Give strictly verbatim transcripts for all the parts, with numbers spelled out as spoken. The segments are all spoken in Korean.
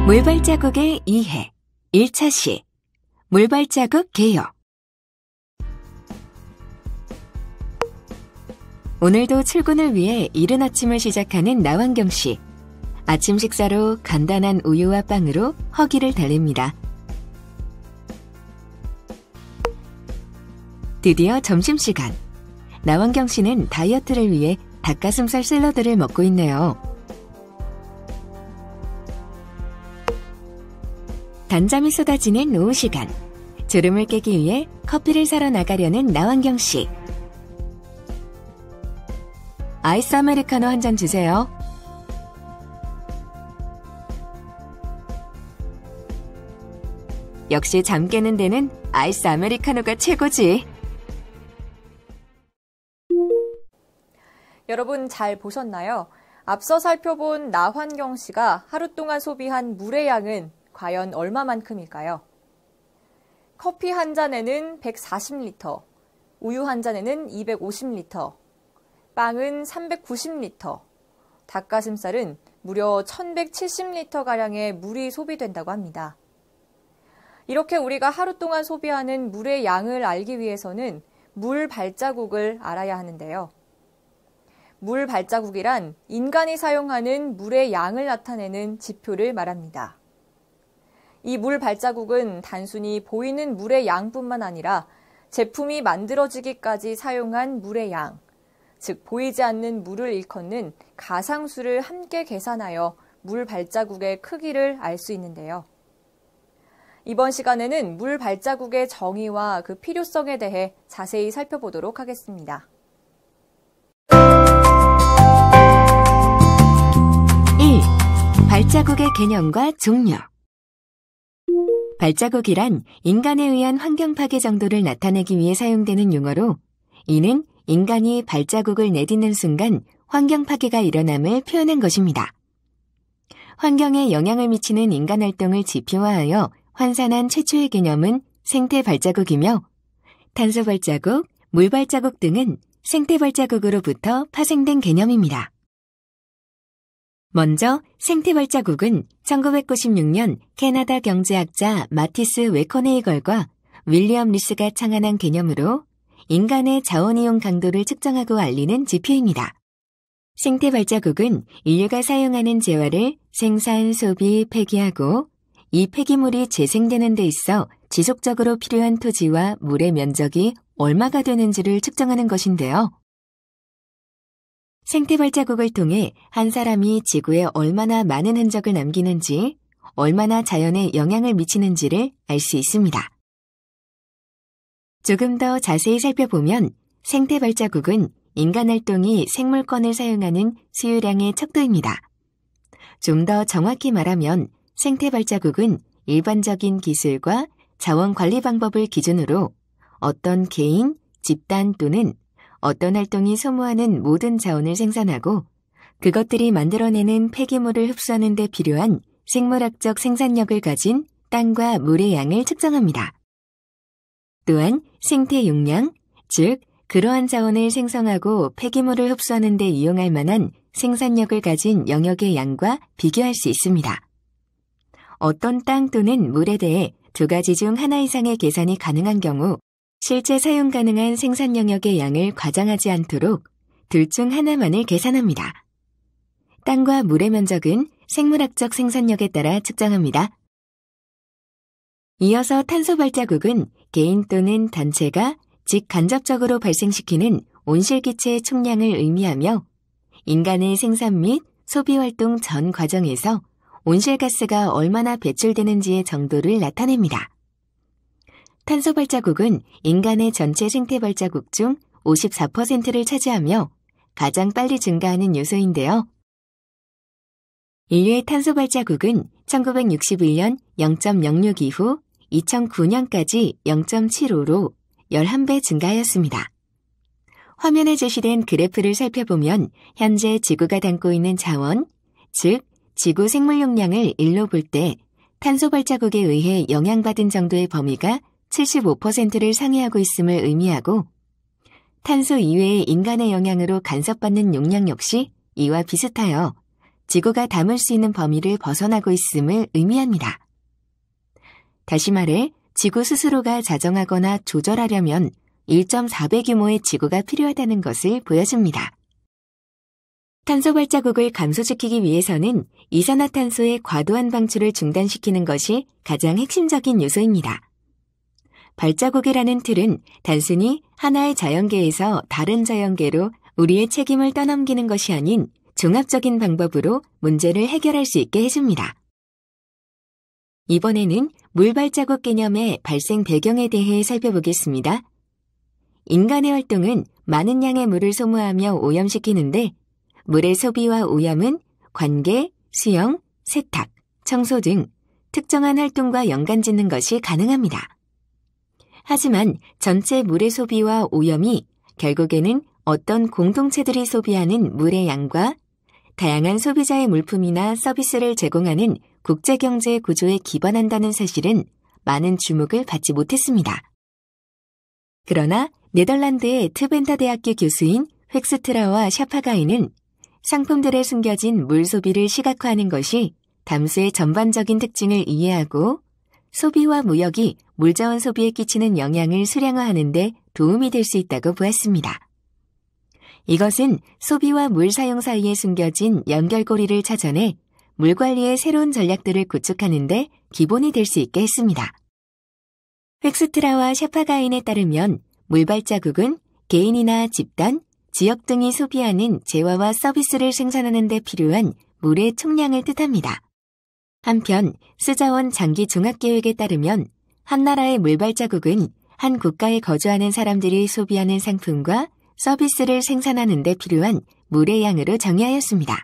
물발자국의 이해 일 차 시 물발자국 개요. 오늘도 출근을 위해 이른 아침을 시작하는 나환경 씨. 아침 식사로 간단한 우유와 빵으로 허기를 달랩니다. 드디어 점심시간. 나환경 씨는 다이어트를 위해 닭가슴살 샐러드를 먹고 있네요. 단잠이 쏟아지는 오후 시간. 졸음을 깨기 위해 커피를 사러 나가려는 나환경 씨. 아이스 아메리카노 한 잔 주세요. 역시 잠 깨는 데는 아이스 아메리카노가 최고지. 여러분 잘 보셨나요? 앞서 살펴본 나환경 씨가 하루 동안 소비한 물의 양은 과연 얼마만큼일까요? 커피 한 잔에는 백사십 리터, 우유 한 잔에는 이백오십 리터, 빵은 삼백구십 리터, 닭가슴살은 무려 천백칠십 리터가량의 물이 소비된다고 합니다. 이렇게 우리가 하루 동안 소비하는 물의 양을 알기 위해서는 물 발자국을 알아야 하는데요. 물 발자국이란 인간이 사용하는 물의 양을 나타내는 지표를 말합니다. 이 물 발자국은 단순히 보이는 물의 양뿐만 아니라 제품이 만들어지기까지 사용한 물의 양, 즉 보이지 않는 물을 일컫는 가상수를 함께 계산하여 물 발자국의 크기를 알 수 있는데요. 이번 시간에는 물 발자국의 정의와 그 필요성에 대해 자세히 살펴보도록 하겠습니다. 일. 발자국의 개념과 종류. 발자국이란 인간에 의한 환경 파괴 정도를 나타내기 위해 사용되는 용어로, 이는 인간이 발자국을 내딛는 순간 환경 파괴가 일어남을 표현한 것입니다. 환경에 영향을 미치는 인간 활동을 지표화하여 환산한 최초의 개념은 생태 발자국이며, 탄소 발자국, 물 발자국 등은 생태 발자국으로부터 파생된 개념입니다. 먼저 생태 발자국은 천구백구십육 년 캐나다 경제학자 마티스 웨커네이걸과 윌리엄 리스가 창안한 개념으로 인간의 자원이용 강도를 측정하고 알리는 지표입니다. 생태 발자국은 인류가 사용하는 재화를 생산, 소비, 폐기하고 이 폐기물이 재생되는 데 있어 지속적으로 필요한 토지와 물의 면적이 얼마가 되는지를 측정하는 것인데요. 생태 발자국을 통해 한 사람이 지구에 얼마나 많은 흔적을 남기는지, 얼마나 자연에 영향을 미치는지를 알 수 있습니다. 조금 더 자세히 살펴보면 생태 발자국은 인간 활동이 생물권을 사용하는 수유량의 척도입니다. 좀 더 정확히 말하면 생태 발자국은 일반적인 기술과 자원 관리 방법을 기준으로 어떤 개인, 집단 또는 어떤 활동이 소모하는 모든 자원을 생산하고 그것들이 만들어내는 폐기물을 흡수하는 데 필요한 생물학적 생산력을 가진 땅과 물의 양을 측정합니다. 또한 생태 용량, 즉 그러한 자원을 생성하고 폐기물을 흡수하는 데 이용할 만한 생산력을 가진 영역의 양과 비교할 수 있습니다. 어떤 땅 또는 물에 대해 두 가지 중 하나 이상의 계산이 가능한 경우 실제 사용 가능한 생산 영역의 양을 과장하지 않도록 둘 중 하나만을 계산합니다. 땅과 물의 면적은 생물학적 생산력에 따라 측정합니다. 이어서 탄소 발자국은 개인 또는 단체가 직간접적으로 발생시키는 온실기체의 총량을 의미하며 인간의 생산 및 소비 활동 전 과정에서 온실가스가 얼마나 배출되는지의 정도를 나타냅니다. 탄소 발자국은 인간의 전체 생태 발자국 중 오십사 퍼센트를 차지하며 가장 빨리 증가하는 요소인데요. 인류의 탄소 발자국은 천구백육십일 년 영 점 영육 이후 이천구 년까지 영 점 칠오로 열한 배 증가하였습니다. 화면에 제시된 그래프를 살펴보면 현재 지구가 담고 있는 자원, 즉 지구 생물 용량을 일로 볼 때 탄소 발자국에 의해 영향받은 정도의 범위가 칠십오 퍼센트를 상회하고 있음을 의미하고, 탄소 이외의 인간의 영향으로 간섭받는 용량 역시 이와 비슷하여 지구가 담을 수 있는 범위를 벗어나고 있음을 의미합니다. 다시 말해 지구 스스로가 자정하거나 조절하려면 일 점 사 배 규모의 지구가 필요하다는 것을 보여줍니다. 탄소 발자국을 감소시키기 위해서는 이산화탄소의 과도한 방출을 중단시키는 것이 가장 핵심적인 요소입니다. 발자국이라는 틀은 단순히 하나의 자연계에서 다른 자연계로 우리의 책임을 떠넘기는 것이 아닌 종합적인 방법으로 문제를 해결할 수 있게 해줍니다. 이번에는 물발자국 개념의 발생 배경에 대해 살펴보겠습니다. 인간의 활동은 많은 양의 물을 소모하며 오염시키는데 물의 소비와 오염은 관계, 수영, 세탁, 청소 등 특정한 활동과 연관짓는 것이 가능합니다. 하지만 전체 물의 소비와 오염이 결국에는 어떤 공동체들이 소비하는 물의 양과 다양한 소비자의 물품이나 서비스를 제공하는 국제경제 구조에 기반한다는 사실은 많은 주목을 받지 못했습니다. 그러나 네덜란드의 트벤터 대학교 교수인 획스트라와 샤파가이는 상품들에 숨겨진 물 소비를 시각화하는 것이 담수의 전반적인 특징을 이해하고 소비와 무역이 물자원 소비에 끼치는 영향을 수량화하는 데 도움이 될 수 있다고 보았습니다. 이것은 소비와 물 사용 사이에 숨겨진 연결고리를 찾아내 물 관리의 새로운 전략들을 구축하는 데 기본이 될 수 있게 했습니다. 획스트라와 샤파가인에 따르면 물발자국은 개인이나 집단, 지역 등이 소비하는 재화와 서비스를 생산하는 데 필요한 물의 총량을 뜻합니다. 한편 스자원 장기 종합계획에 따르면 한 나라의 물발자국은 한 국가에 거주하는 사람들이 소비하는 상품과 서비스를 생산하는 데 필요한 물의 양으로 정의하였습니다.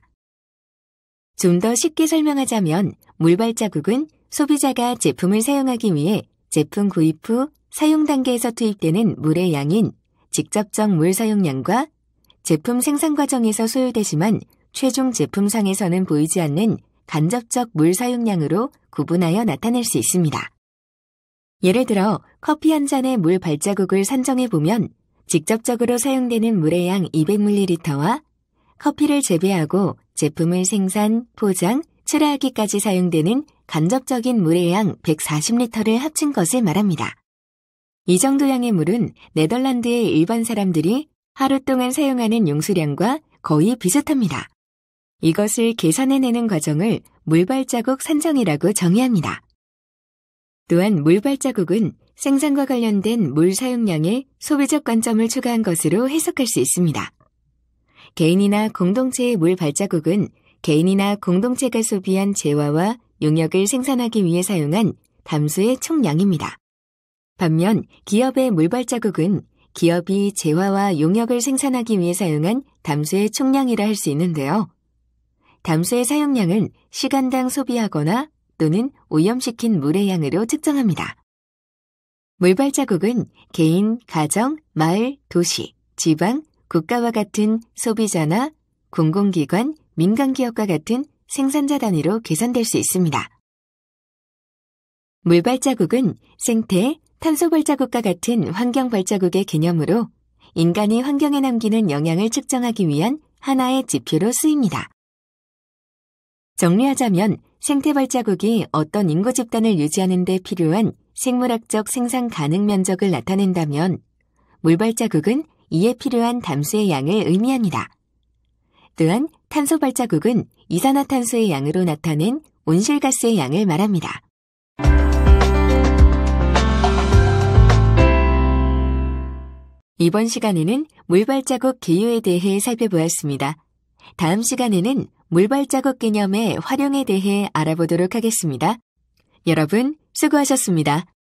좀 더 쉽게 설명하자면 물발자국은 소비자가 제품을 사용하기 위해 제품 구입 후 사용 단계에서 투입되는 물의 양인 직접적 물 사용량과 제품 생산 과정에서 소요되지만 최종 제품상에서는 보이지 않는 간접적 물 사용량으로 구분하여 나타낼 수 있습니다. 예를 들어 커피 한 잔의 물 발자국을 산정해보면 직접적으로 사용되는 물의 양 이백 밀리리터와 커피를 재배하고 제품을 생산, 포장, 출하하기까지 사용되는 간접적인 물의 양 백사십 리터를 합친 것을 말합니다. 이 정도 양의 물은 네덜란드의 일반 사람들이 하루 동안 사용하는 용수량과 거의 비슷합니다. 이것을 계산해내는 과정을 물발자국 산정이라고 정의합니다. 또한 물발자국은 생산과 관련된 물 사용량에 소비적 관점을 추가한 것으로 해석할 수 있습니다. 개인이나 공동체의 물 발자국은 개인이나 공동체가 소비한 재화와 용역을 생산하기 위해 사용한 담수의 총량입니다. 반면 기업의 물 발자국은 기업이 재화와 용역을 생산하기 위해 사용한 담수의 총량이라 할 수 있는데요. 담수의 사용량은 시간당 소비하거나 또는 오염시킨 물의 양으로 측정합니다. 물발자국은 개인, 가정, 마을, 도시, 지방, 국가와 같은 소비자나 공공기관, 민간기업과 같은 생산자 단위로 계산될 수 있습니다. 물발자국은 생태, 탄소발자국과 같은 환경발자국의 개념으로 인간이 환경에 남기는 영향을 측정하기 위한 하나의 지표로 쓰입니다. 정리하자면 생태발자국이 어떤 인구 집단을 유지하는 데 필요한 생물학적 생산 가능 면적을 나타낸다면 물발자국은 이에 필요한 담수의 양을 의미합니다. 또한 탄소발자국은 이산화탄소의 양으로 나타낸 온실가스의 양을 말합니다. 이번 시간에는 물발자국 개요에 대해 살펴보았습니다. 다음 시간에는 물발자국 개념의 활용에 대해 알아보도록 하겠습니다. 여러분, 수고하셨습니다.